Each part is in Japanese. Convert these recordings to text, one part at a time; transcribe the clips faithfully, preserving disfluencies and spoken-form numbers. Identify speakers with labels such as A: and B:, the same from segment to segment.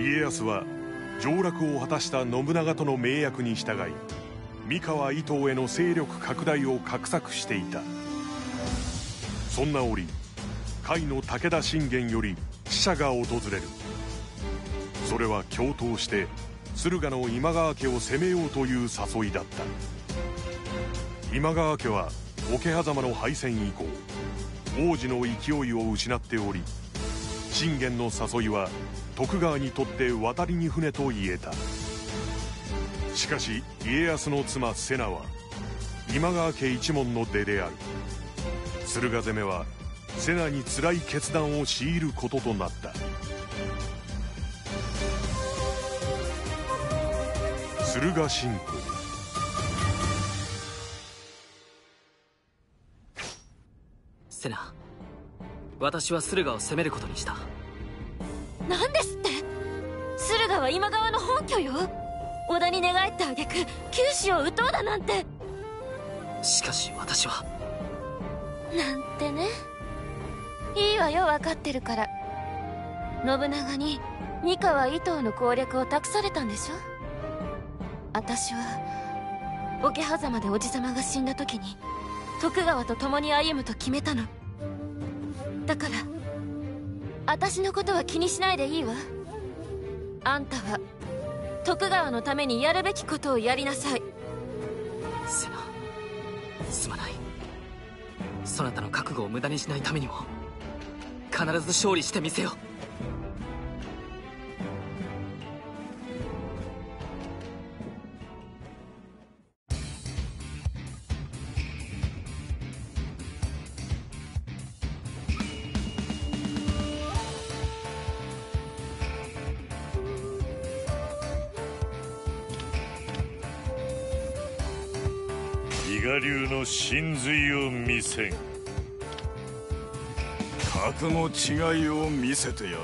A: 家康は上洛を果たした信長との盟約に従い、三河伊東への勢力拡大を画策していた。そんな折、甲斐の武田信玄より使者が訪れる。それは共闘して駿河の今川家を攻めようという誘いだった。今川家は桶狭間の敗戦以降、王子の勢いを失っており、信玄の誘いは徳川にとって渡りに船と言えた。しかし家康の妻瀬名は今川家一門の出である。駿河攻めは瀬名に辛い決断を強いることとなった。駿河侵攻。
B: 瀬名、私は駿河を攻めることにした。
C: 何ですって？駿河は今川の本拠よ。織田に寝返った挙句九死を討とうだなんて。
B: しかし私は。
C: なんてね。いいわよ、分かってるから。信長に三河伊東の攻略を託されたんでしょ。私は桶狭間でおじさまが死んだ時に徳川と共に歩むと決めたの。だから私のことは気にしないでいいわ。あんたは徳川のためにやるべきことをやりなさい。
B: 瀬名、すまない。そなたの覚悟を無駄にしないためにも必ず勝利してみせよ。
D: 伊賀流の神髄を見せん。
E: 格の違いを見せてやるわ。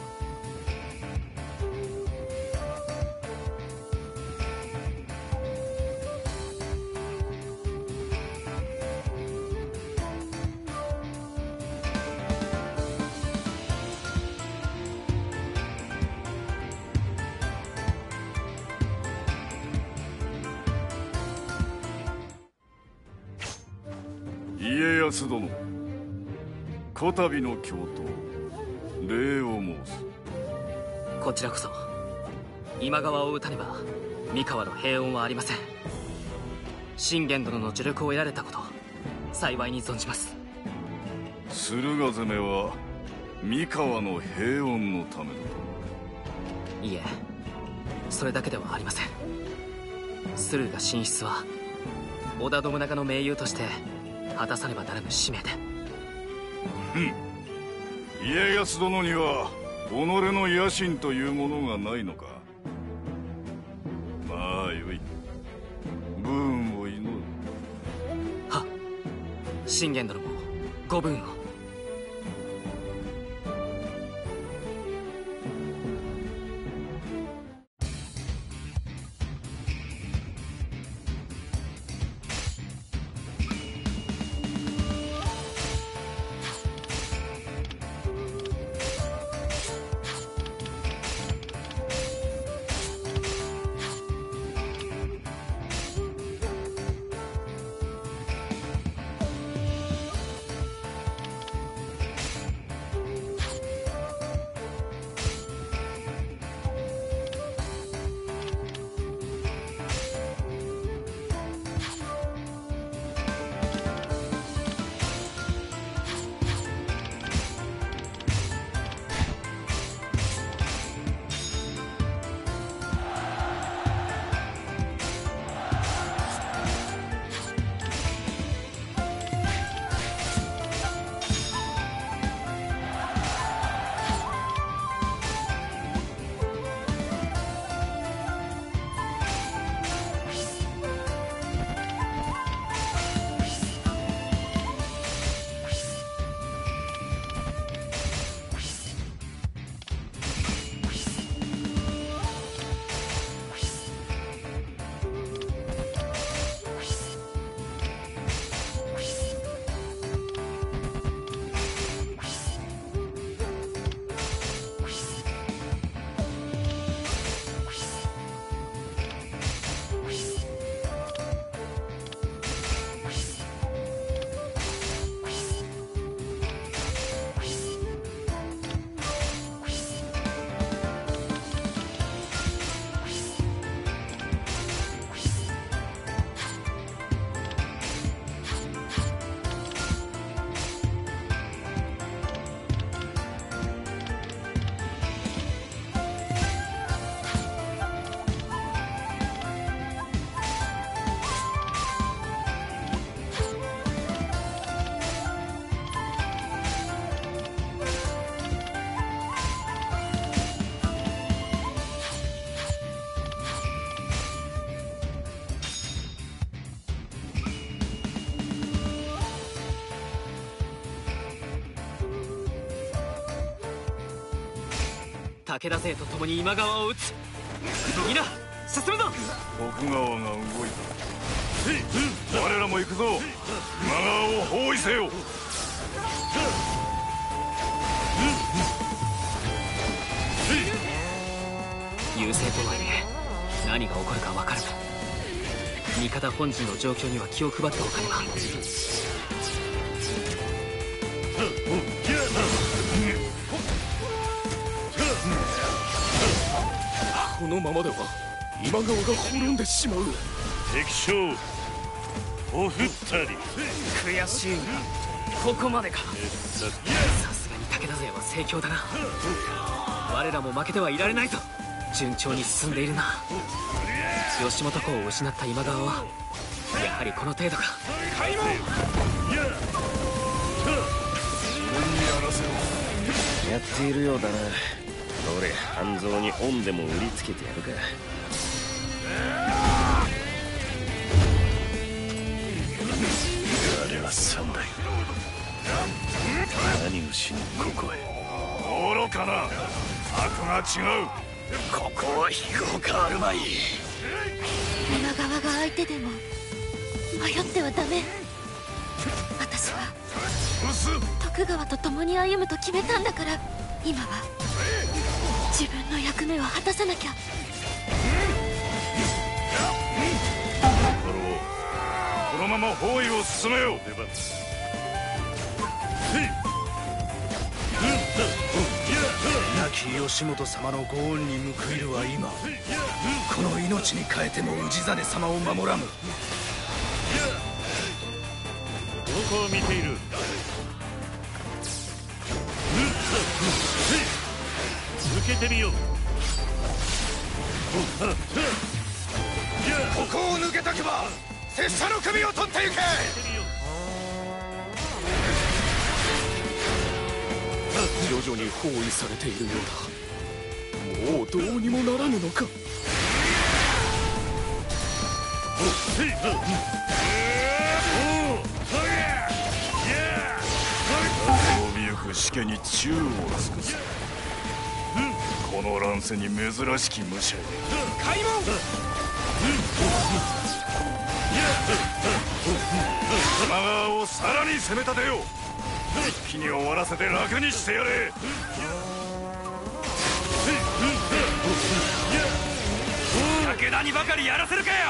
E: 家康殿、こたびの共闘、礼を申す。
B: こちらこそ。今川を討たねば三河の平穏はありません。信玄殿の助力を得られたこと、幸いに存じます。
E: 駿河攻めは三河の平穏のためだと？
B: いえ、それだけではありません。駿河進出は織田信長の盟友として果たさねばならぬ使命で。
E: ふん、家康殿には己の野心というものがないのか。まあよい、武運を祈る。
B: はっ、信玄殿もご武運を。 武田勢と共に今川を討つ。皆進むぞ。
E: 徳川が動いた。我らも行くぞ。今川を包囲せよ。
B: 優勢とはいえ何が起こるか分からぬ。味方本陣の状況には気を配っておかねば。
F: このままでは今川が滅んでしまう。
D: 敵将おふったり。
B: 悔しいがここまでか。さすがに武田勢は盛況だな。我らも負けてはいられないぞ。順調に進んでいるな。吉本公を失った今川はやはりこの程度か。開門。
E: 自分にやらせろ。
G: やっているようだな。どれ半蔵に恩でも売りつけてやるか。あれは三代。何をしにここへ。
E: 愚かな。悪が違う。
G: ここは引くほかあるまい。
C: 今川が相手でも迷ってはダメ。私は徳川と共に歩むと決めたんだから、今は自分の役目を果たさなきゃ。
E: このまま包囲を進めよう。
F: 亡き義元様のご恩に報いるは今、この命に代えても氏真様を守らぬ。
D: どこを見ている。受けてみよう。
F: ここを抜けたけば拙者の首を取ってゆけ。徐々に包囲されているようだ。もうどうにもならぬのか。
E: 飛びゆく死家に宙を尽くす。この乱世に珍しき武者。
F: 開門。
E: 今川をさらに攻め立てよう。一気に終わらせて楽にしてやれ。
F: 武田にばかりやらせるかよ。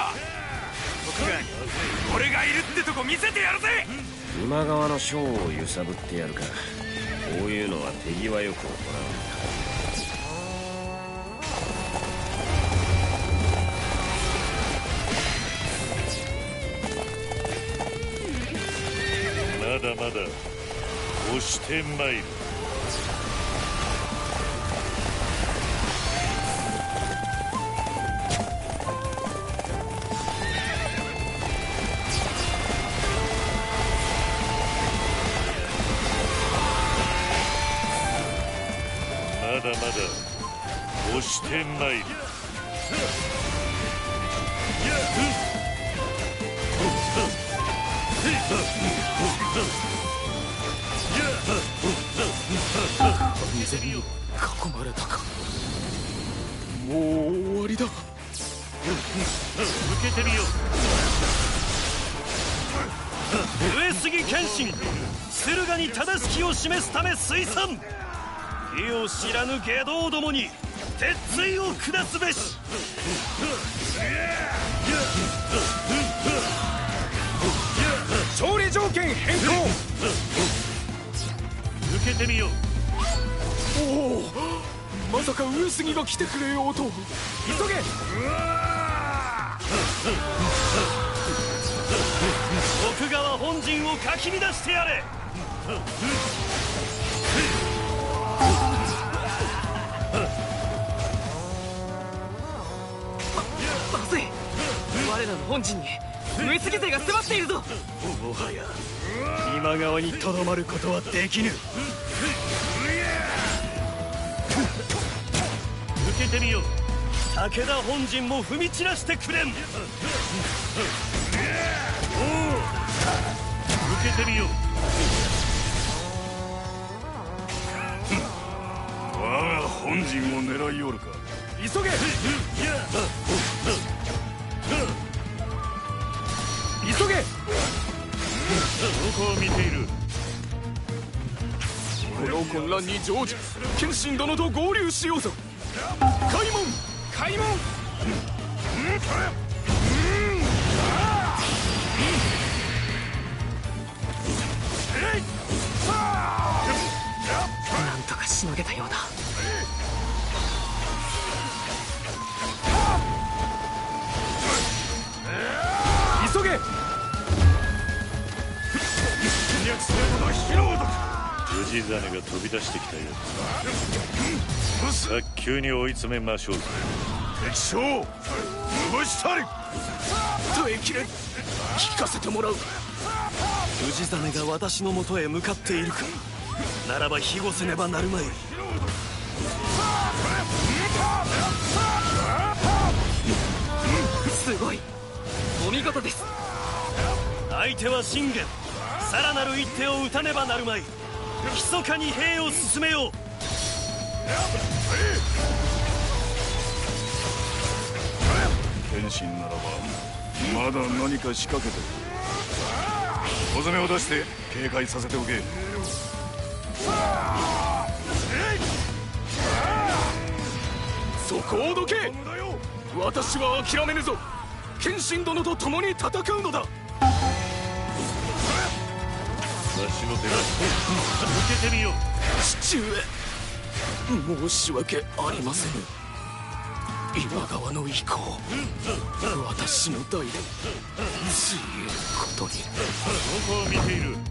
F: 俺がいるってとこ見せてやるぜ。
G: 今川の将を揺さぶってやるか。こういうのは手際よく行う。
D: まだまだ押してまいる。まだまだ押してまいる。
F: 完全に囲まれたか。もう終わりだ。
D: 受けてみよう。上杉謙信、駿河に正しきを示すため推参。義を知らぬ下道どもに鉄槌を下すべし。
F: 勝利条件変更。
D: 受けてみよう。
F: おお、まさか上杉が来てくれようと。急げ。
D: 徳川本陣をかき乱してやれ。
B: まずい。我らの本陣に上杉勢が迫っているぞ。
D: もはや今川にとどまることはできぬ。受けてみよう。武田本陣も踏み散らしてくれん。受けてみよう。
E: 我が本陣を狙いおるか。
F: 急げ。急げ。
A: どこを見ている。
F: この混乱に乗じ謙信殿と合流しようぞ。開門開門。
B: なんとかしのげたようだ。
F: 急げ。
H: 氏真が飛び出してきたようだ。早急に追い詰めましょう。
E: 敵将潰したり。
F: 耐えきれん。聞かせてもらう。氏真が私のもとへ向かっているか。ならば庇護せねばなるまい。
B: すごい、お見事です。
D: 相手は信玄。さらなる一手を打たねばなるまい。密かに兵を進めよう。
E: 謙信ならばまだ何か仕掛けてる。小詰めを出して警戒させておけ。
F: そこをどけ。私は諦めぬぞ。謙信殿と共に戦うのだ。
H: 私の手だ。受けてみよう。
F: 父上、申し訳ありません。今川の意向、私の代でついえることに。
H: どこを見ている。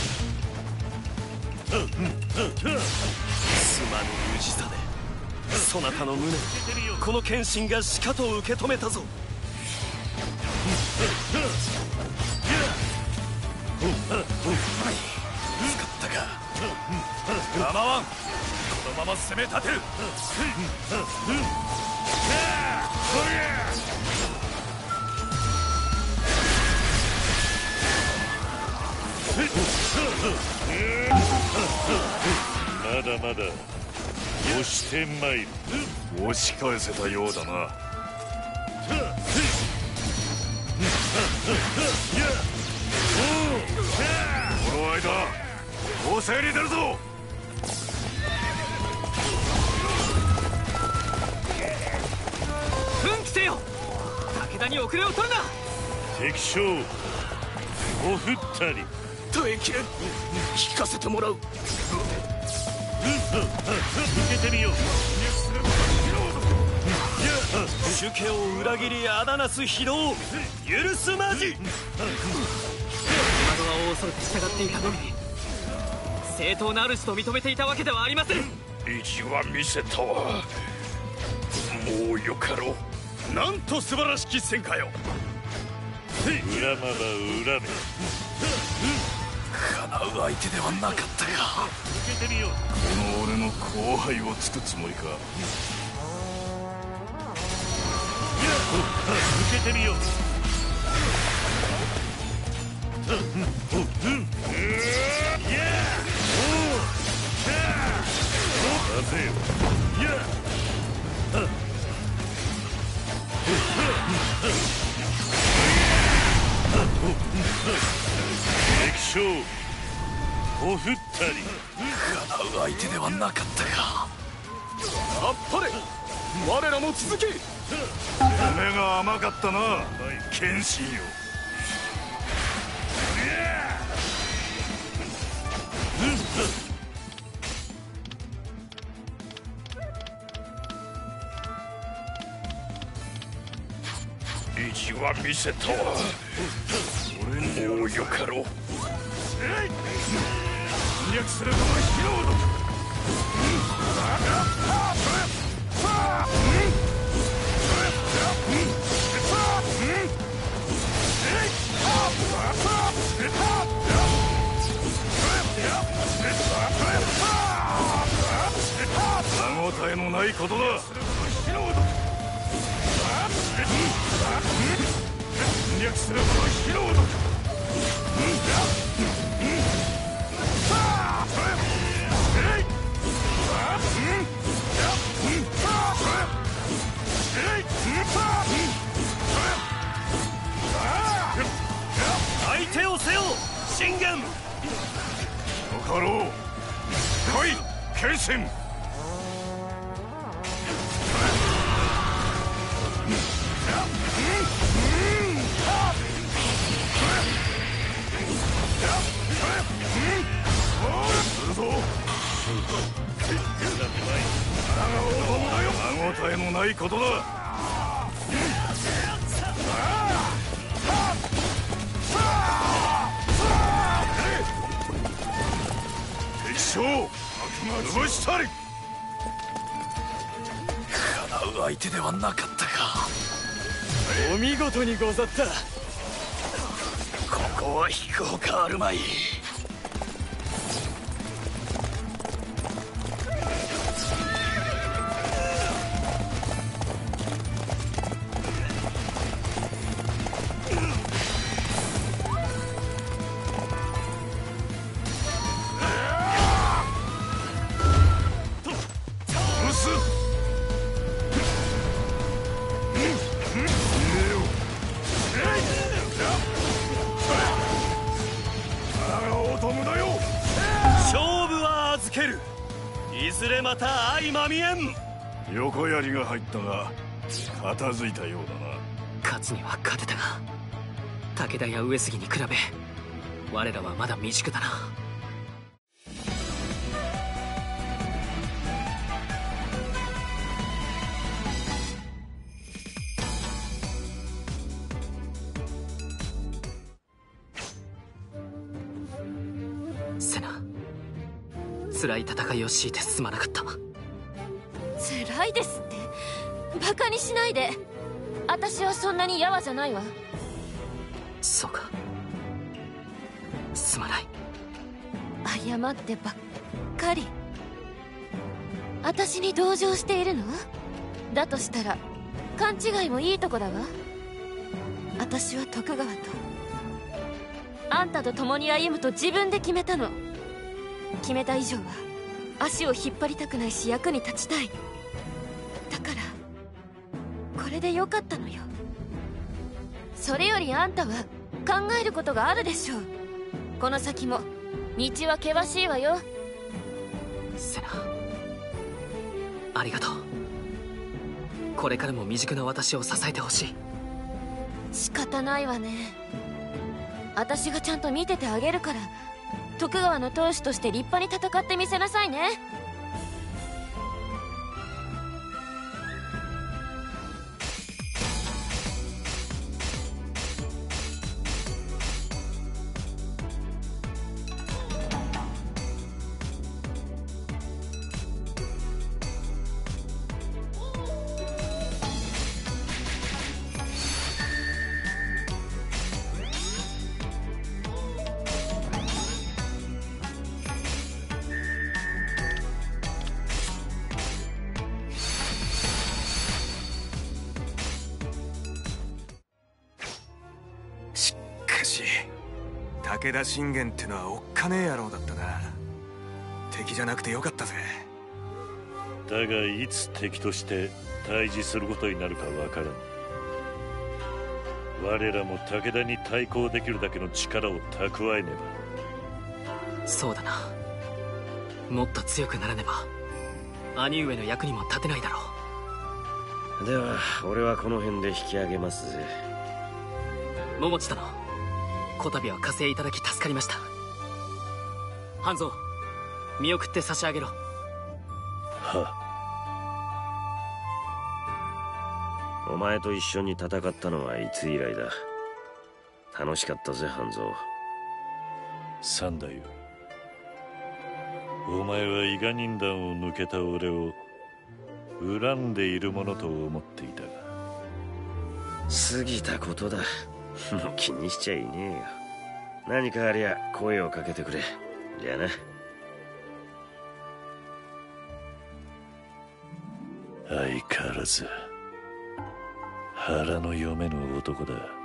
D: すまぬ氏真、そなたの無念、この謙信がしかと受け止めたぞ。
F: 使ったか。構わん。このまま攻め立てる。
H: まだまだ押してまいる。
E: 押し返せたようだな。この間攻勢に出るぞ。
B: 奮起せよ。武田に遅れを取るな。
H: 敵将おふったり。
F: 耐えきれん。聞かせてもらう。
H: 受けてみよう。
D: 主家を裏切りあだなす非道許すまじ。
B: 今川を恐れて従っていたのに、正当な主と認めていたわけではありません。
E: 意地は見せたわ。もうよかろう。なんと素晴らしき戦果よ。
H: 恨まば恨め。
F: 叶う相手ではなかったが。
H: 受けてみよう。
E: この俺の後輩をつくつもりか。
H: 受けてみよう。敵将おふったり。
F: 叶う相手ではなかったが。あっぱれ。我らも続け。
E: 目が甘かったな謙信よ。意地は見せたわ。俺にもうよかろう。侵略するこの疲労度。歯応えのないことだ。侵略するこの疲労度。
D: 信玄。
E: よかろう。来い剣心。するぞ。歯応えのないことだ。敵将潰したり。
F: かなう相手ではなかったか。
D: お見事にござった。
F: ここは引くほかあるまい。
D: いずれまた相まみえん。
E: 横槍が入ったが片付いたようだな。
B: 勝つには勝てたが、武田や上杉に比べ我らはまだ未熟だな。セナ、辛い戦いを強いてすまなかった。
C: 辛いですってバカにしないで。私はそんなにヤワじゃないわ。
B: そうか、すまない。
C: 謝ってばっかり。私に同情しているの？だとしたら勘違いもいいとこだわ。私は徳川とあんたと共に歩むと自分で決めたの。決めた以上は足を引っ張りたくないし役に立ちたい。だからこれでよかったのよ。それよりあんたは考えることがあるでしょう。この先も道は険しいわよ。
B: セナ、ありがとう。これからも未熟な私を支えてほしい。
C: 仕方ないわね。私がちゃんと見ててあげるから、徳川の当主として立派に戦ってみせなさいね。
I: 武田信玄ってのはおっかねえ野郎だったな。敵じゃなくてよかったぜ。
H: だがいつ敵として対峙することになるかわからん。我らも武田に対抗できるだけの力を蓄えね
B: ば。そうだな、もっと強くならねば兄上の役にも立てないだろ
G: う。では俺はこの辺で引き上げますぜ。
B: 桃地殿、こたびは加勢いただき助かりました。半蔵、見送って差し上げろ。
G: はっ。お前と一緒に戦ったのはいつ以来だ。楽しかったぜ半蔵。
H: 三太夫、お前は伊賀忍団を抜けた俺を恨んでいるものと思っていたが。
G: 過ぎたことだ。もう気にしちゃいねえよ。何かありゃ声をかけてくれ。じゃあな。
H: 相変わらず腹の読めぬ男だ。